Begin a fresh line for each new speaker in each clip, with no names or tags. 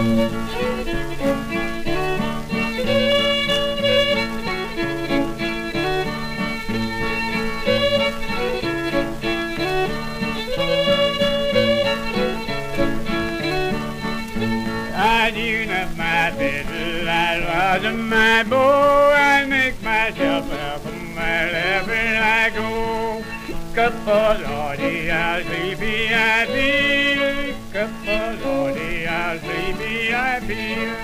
I tune up my fiddle, I loosen my bow, I make myself welcome wherever I go. Lordy, how sleepy I feel. Lordy, how sleepy I feel.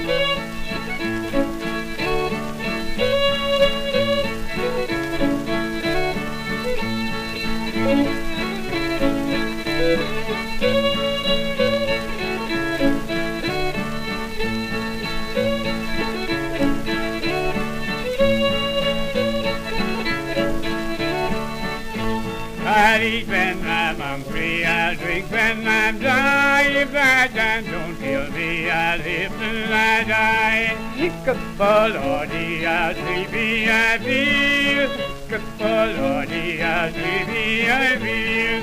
I eat when I'm hungry, I'll drink when I'm dry. If that time don't kill me, I'll live till I die. Lordy, how sleepy I feel. Lordy, how sleepy I feel.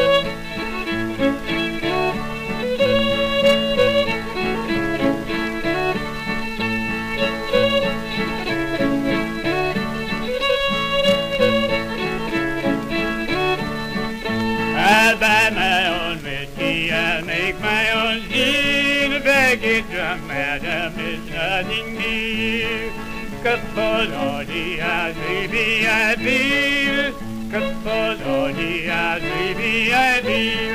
I'll buy my own whiskey, I'll make my own gin. If I get drunk, madam, it's nothing new. Lordy, how sleepy I feel. Lordy, how sleepy I feel.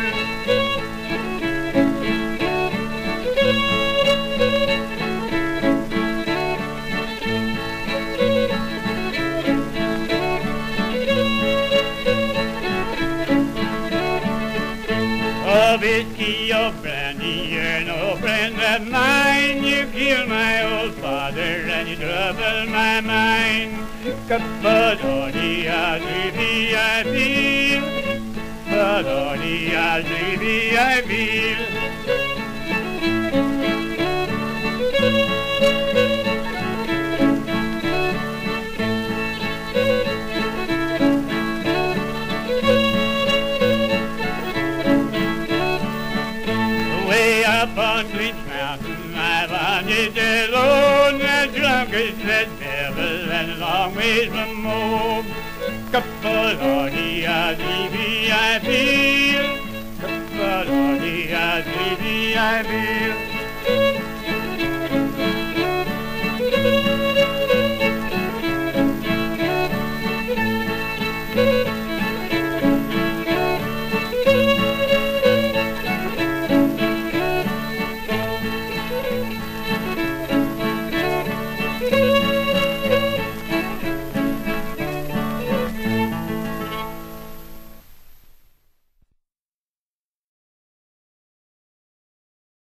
Oh, whiskey or brandy, you're no friend of mine. You killed my old father and you troubled my mind. Lordy, how sleepy I feel. Lordy, how sleepy I feel. Up on Clinch Mountain, I wandered alone, as drunk as the devil and a long ways from home. Lordy, how sleepy I feel. Lordy, how sleepy I feel.